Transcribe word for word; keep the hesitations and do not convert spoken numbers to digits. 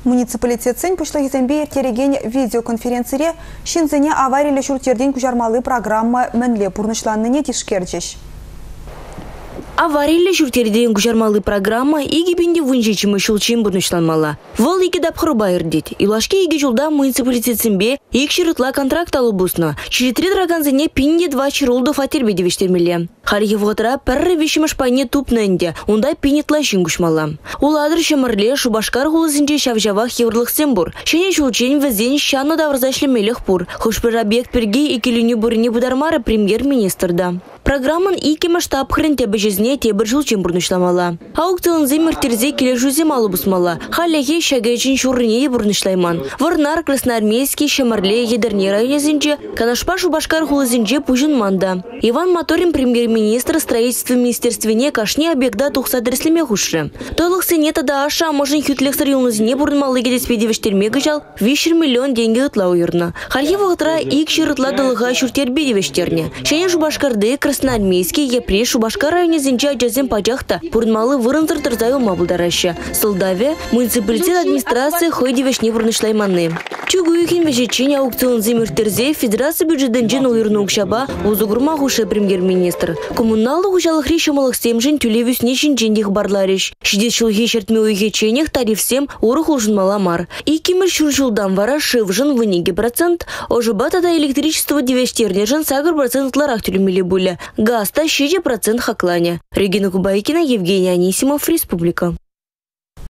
Муниципалитет сен пушлы изембе тереген видеоконференцире шинзене аварилі шуртерден күжармалы программа мәнле пурнышланныне тишкерчеш. Аварилі жүртерден күжармалы программа егебенде вынжечімі шулчен бұрнышланмала. Вол екі дапқыры байырдет. Илашке еге жылда муниципалитетсенбе ек шырытла контракт алу бұсына. Чиретре драганзыне пинде два чырулды фатербеде вештермелі. Халихе вғытыра пәрі вешіміш пайне тупнынде, онда пинетла күшмала. Ол адыр шамырле шубашкар ғулызынде шавжавах еврлықсен бұр. Шене шулчен візен шаны давырзашлемелік бұр. Хошпыр объект перге екеліне бұрыне бұдармары премьер-министрда. Программан ике масштаб хренте бежезне тебір жылчен бұрнышламала. Аукционзе мертірзе келе жүзем алу бұсмала. Халеге шагайчын шурыне бұрнышлайман. Варнар красноармейский шамарле едерне районезінже, канашпа шубашкар хулызінже пужын манда. Иван Моторин премьер-министр строительства министерствене кашне объекта тухса дреслеме хушры. Тойлық сенета да аша можын хютлексар юлнызіне бұрынмалы гедеспедевештерме гыжал вишер миллион деньги ұтла уйырна. Халье вғытра ик шырытла дылыға шуртербедевештерне. Шене шубашкарды красноармейский епре шубашкар районезінже аджазен пачахта бұрынмалы вырынзыр тұрзай ума бұлдарашы. Сылдаве муниципалитет администрации хойдевешне бұрнышлайманы. Чугуюхин вешечен аукцион земертерзе федерация бюджетден уйырну укшаба узугурма хуше премьер-министр. Коммуналлы хужалық решималық семжен тюлевюс нешін жендих барлариш. Шидет шылхи шертме уйхеченех тариф сем урых улжынмала мар. И кемір шуршылдан вара шывжын вынеге процент, ожыбатада электричество девештернежен сагыр процентларах тюлемели буля. Гаста шесть процент хакланя. Регина Кубайкина, Евгений Анисимов, Республика.